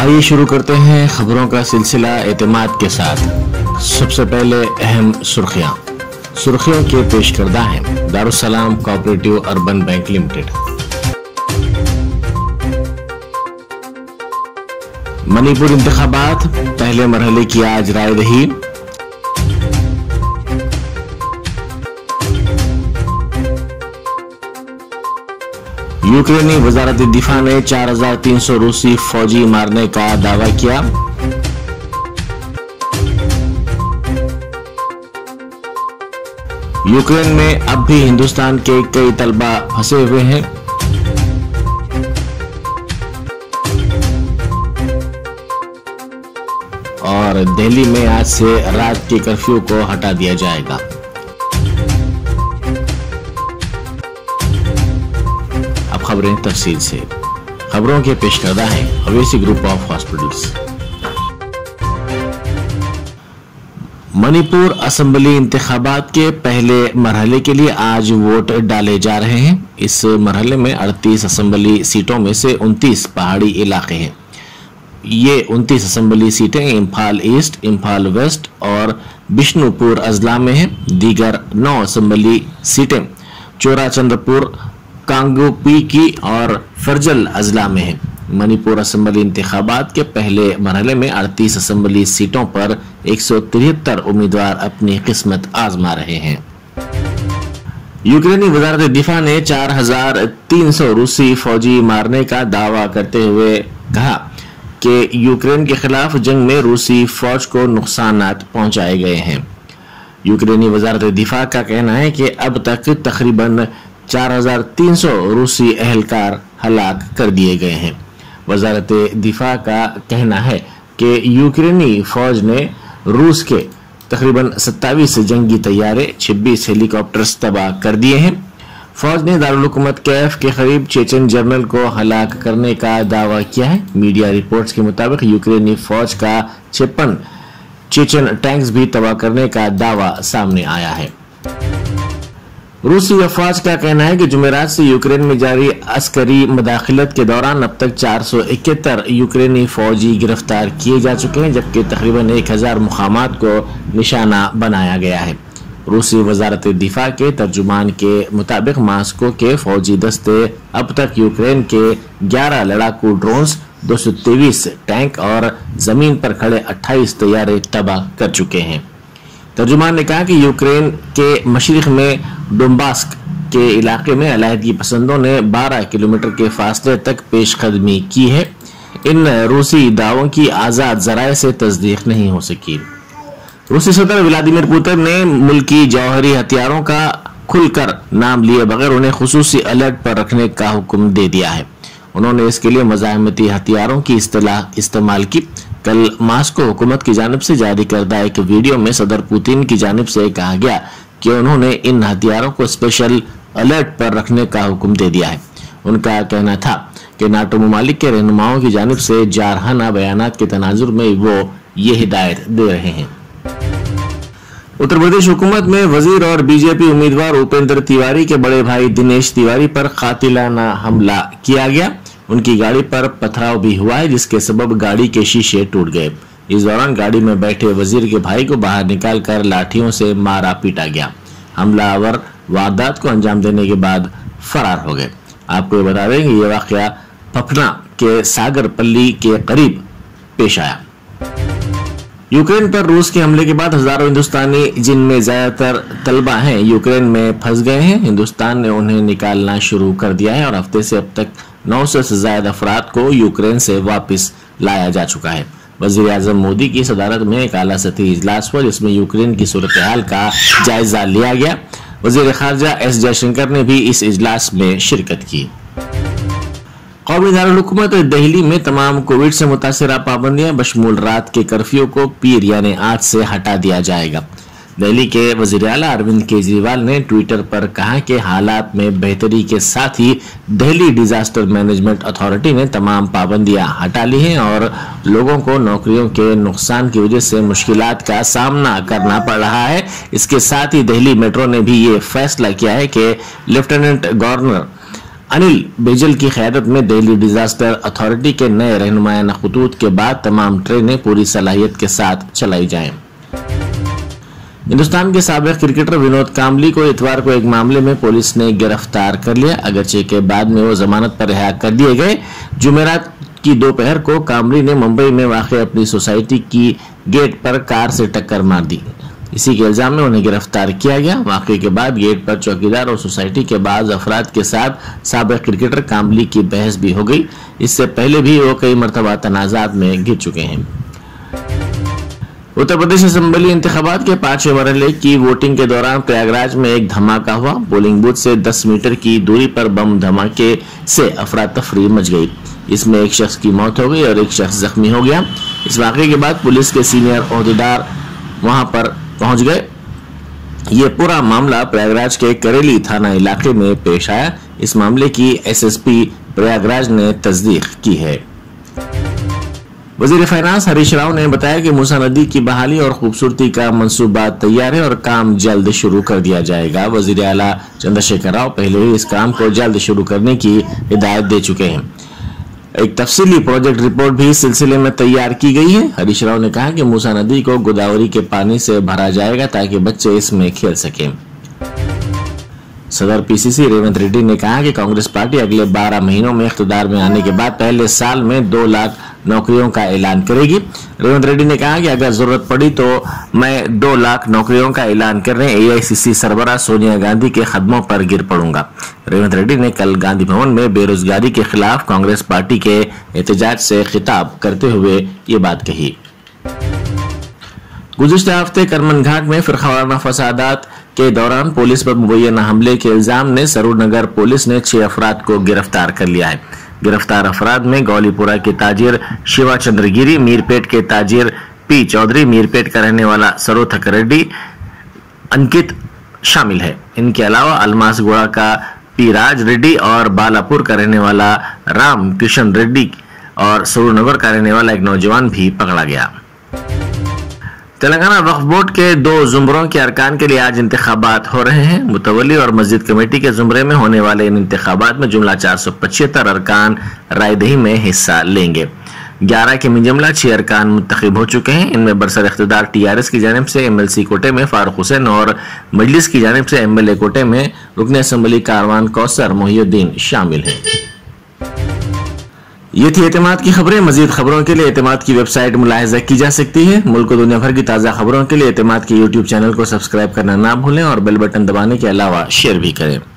आइए शुरू करते हैं खबरों का सिलसिला एतमाद के साथ। सबसे पहले अहम सुर्खियों के पेश करदा हैं Darussalam cooperative urban bank limited. Manipur इंतखाबात पहले मरहले की आज राय दही। यूक्रेनी वजारत दिफा ने 4300 रूसी फौजी मारने का दावा किया। यूक्रेन में अब भी हिंदुस्तान के कई तलबा फंसे हुए हैं। और दिल्ली में आज से रात के कर्फ्यू को हटा दिया जाएगा। अब खबरें तफसील से। खबरों के पेश करदा है Owaisi group of hospitals. Manipur assembly इंतखाबात के पहले मरहले के लिए आज वोट डाले जा रहे हैं। इस मरहले में 38 असेंबली सीटों में से 29 पहाड़ी इलाके हैं। ये 29 असेंबली सीटें इम्फाल ईस्ट, इम्फाल वेस्ट और बिष्णुपुर अजला में हैं। दीगर 9 असेंबली सीटें चोराचंद्रपुर, कांगोपी की और फर्जल अजला में है। मणिपुर असेंबली इंतखाबात के पहले मरहले में 38 असेंबली सीटों पर 173 उम्मीदवार अपनी किस्मत आजमा रहे हैं। यूक्रेनी वजारत दिफा ने 4300 रूसी फौजी मारने का दावा करते हुए कहा कि यूक्रेन के खिलाफ जंग में रूसी फौज को नुकसानात पहुंचाए गए हैं। यूक्रेनी वजारत दिफा का कहना है कि अब तक तकरीबन 4300 रूसी अहलकार हलाक कर दिए गए हैं। वजारत दिफा का कहना है कि यूक्रेनी फौज ने रूस के तकरीबन 27 जंगी तैयारे, 26 हेलीकॉप्टर्स तबाह कर दिए हैं। फौज ने दारुल हुकूमत कैफ के करीब चेचन जनरल को हलाक करने का दावा किया है। मीडिया रिपोर्ट्स के मुताबिक यूक्रेनी फौज का 56 चेचन टैंक्स भी तबाह करने का दावा सामने आया है। रूसी अफवाज का कहना है कि जुमेरात से यूक्रेन में जारी अस्करी मदाखिलत के दौरान अब तक 471 यूक्रेनी फौजी गिरफ्तार किए जा चुके हैं, जबकि तकरीबन 1000 मुकामात को निशाना बनाया गया है। रूसी वजारत दिफा के तर्जुमान के मुताबिक मास्को के फौजी दस्ते अब तक यूक्रेन के 11 लड़ाकू ड्रोन्स, 223 टैंक और जमीन पर खड़े 28 तैयारे तबाह कर चुके हैं। तर्जुमान ने कहा कि यूक्रेन के मशरिक में डोम्बास्क के इलाके में अलहदगी पसंदों ने 12 किलोमीटर के फासले तक पेशकदमी की है। इन रूसी दावों की आजाद जराये से तस्दीक नहीं हो सकी। रूसी सदर व्लादिमीर पुतिन ने मुल्की जौहरी हथियारों का खुलकर नाम लिए बगैर उन्हें खुसूसी अलर्ट पर रखने का हुक्म दे दिया है। उन्होंने इसके लिए मज़ाहमती हथियारों की इस्तेमाल की। कल मास्को हुकूमत की जानिब से जारी करदा एक वीडियो में सदर पुतिन की जानिब से कहा गया कि उन्होंने इन हथियारों को स्पेशल अलर्ट पर रखने का हुक्म दे दिया है। उनका कहना था कि नाटो ममालिक के रहनुमाओं की जानिब से जारहाना बयानात के तनाजुर में वो ये हिदायत दे रहे हैं। उत्तर प्रदेश हुकूमत में वजीर और बीजेपी उम्मीदवार उपेंद्र तिवारी के बड़े भाई दिनेश तिवारी पर कातिलाना हमला किया गया। उनकी गाड़ी पर पथराव भी हुआ है, जिसके सबब गाड़ी के शीशे टूट गए। इस दौरान गाड़ी में बैठे वजीर के भाई को बाहर निकालकर लाठियों से मारा पीटा गया। हमलावर वारदात को अंजाम देने के बाद फरार हो गए। आपको ये बता दें कि यह वाकया पटना के सागरपल्ली के करीब पेश आया। यूक्रेन पर रूस के हमले के बाद हजारों हिंदुस्तानी, जिनमें ज्यादातर तलबा हैं, यूक्रेन में फंस गए हैं। हिंदुस्तान ने उन्हें निकालना शुरू कर दिया है और हफ्ते से अब तक 900 से ज्यादा अफराद को यूक्रेन से वापस लाया जा चुका है। वजीर आजम मोदी की सदारत में एक आला सतही इजलास हुआ, जिसमें यूक्रेन की सूरत हाल का जायजा लिया गया। वजीर खारजा एस जयशंकर ने भी इस इजलास में शिरकत की। कौमी दारुल हुकूमत दिल्ली में तमाम कोविड से मुतासरा पाबंदियां बशमूल रात के कर्फ्यू को पीर यानी आज से हटा दिया जाएगा। दिल्ली के वजीर आला अरविंद केजरीवाल ने ट्विटर पर कहा कि हालात में बेहतरी के साथ ही दिल्ली डिजास्टर मैनेजमेंट अथॉरिटी ने तमाम पाबंदियां हटा ली हैं और लोगों को नौकरियों के नुकसान की वजह से मुश्किलात का सामना करना पड़ रहा है। इसके साथ ही दिल्ली मेट्रो ने भी ये फैसला किया है कि लेफ्टिनेंट गवर्नर अनिल बेजल की क़यादत में दिल्ली डिजास्टर अथॉरिटी के नए रहनुमायाना खतूत के बाद तमाम ट्रेनें पूरी सलाहियत के साथ चलाई जाएं। हिंदुस्तान के साबिक क्रिकेटर विनोद कांबली को इतवार को एक मामले में पुलिस ने गिरफ्तार कर लिया, अगरचे के बाद में वो जमानत पर रिहा कर दिए गए। जुमेरात की दोपहर को कांबली ने मुंबई में वाक़ अपनी सोसाइटी की गेट पर कार से टक्कर मार दी। इसी के इल्जाम में उन्हें गिरफ्तार किया गया। वाक़े के बाद गेट पर चौकीदार और सोसाइटी के बाज़ अफराद के साथ साबिक क्रिकेटर कांबली की बहस भी हो गई। इससे पहले भी वो कई मरतबा तनाज़ात में घिर चुके हैं। उत्तर प्रदेश असेंबली इंतखाबात के 5वें मरहले की वोटिंग के दौरान प्रयागराज में एक धमाका हुआ। पोलिंग बूथ से 10 मीटर की दूरी पर बम धमाके से अफरा तफरी मच गई। इसमें एक शख्स की मौत हो गई और एक शख्स जख्मी हो गया। इस वाक़े के बाद पुलिस के सीनियर ओहदेदार वहां पर पहुंच गए। ये पूरा मामला प्रयागराज के करेली थाना इलाके में पेश आया। इस मामले की एसएसपी प्रयागराज ने तस्दीक की है। वजीर फाइनेंस हरीश राव ने बताया कि मूसा नदी की बहाली और खूबसूरती का मंसूबा तैयार है और काम जल्द शुरू कर दिया जाएगा। वजीर आला चंद्रशेखर राव पहले ही इस काम को जल्द शुरू करने की हिदायत दे चुके हैं। एक तफसीली प्रोजेक्ट रिपोर्ट भी इस सिलसिले में तैयार की गई है। हरीश राव ने कहा कि मूसा नदी को गोदावरी के पानी से भरा जाएगा ताकि बच्चे इसमें खेल सकें। सदर पीसीसी रेवंत रेड्डी ने कहा कि कांग्रेस पार्टी अगले 12 महीनों में इख्तिदार में आने के बाद पहले साल में 2 लाख नौकरियों का ऐलान करेगी। रेवंत रेड्डी ने कहा कि अगर जरूरत पड़ी तो मैं 2 लाख नौकरियों का ऐलान करने एआईसीसी सरबराह सोनिया गांधी के कदमों पर गिर पड़ूंगा। रेवंत रेड्डी ने कल गांधी भवन में बेरोजगारी के खिलाफ कांग्रेस पार्टी के एहतजाज से खिताब करते हुए ये बात कही। गुज़िश्ता हफ्ते करमन घाट में फिरकावाराना फसादात के दौरान पुलिस पर मुबैना हमले के इल्जाम में सरूर नगर पुलिस ने 6 अफराद को गिरफ्तार कर लिया है। गिरफ्तार अफराद में गौलीपुरा के ताजिर शिवा चंद्रगिरी, मीरपेट के ताजिर पी चौधरी, मीरपेट का रहने वाला सरोथक रेड्डी अंकित शामिल है। इनके अलावा अलमासगुड़ा का पी राज रेड्डी और बालापुर का रहने वाला राम किशन रेड्डी और सरूरनगर का रहने वाला एक नौजवान भी पकड़ा गया। तेलंगाना वक्फ बोर्ड के 2 जुमरों के अरकान के लिए आज इंतखाबात हो रहे हैं। मुतवल्ली और मस्जिद कमेटी के जुमरे में होने वाले इन इंतखाबात में जुमला 475 अरकान रायदही में हिस्सा लेंगे। 11 के मिंजमला 6 अरकान मुंतखब हो चुके हैं। इनमें बरसर इख्तिदार टीआरएस की जानिब से एमएलसी कोटे में फारूक हुसैन और मजलिस की जानिब से एमएलए कोटे में रुकन असम्बली कारवान कौसर मोहिउद्दीन शामिल हैं। ये थी एतमाद की खबरें। मजीद खबरों के लिए एतमाद की वेबसाइट मुलाहिजा की जा सकती है। मुल्क और दुनिया भर की ताज़ा खबरों के लिए एतमाद के यूट्यूब चैनल को सब्सक्राइब करना ना भूलें और बेल बटन दबाने के अलावा शेयर भी करें।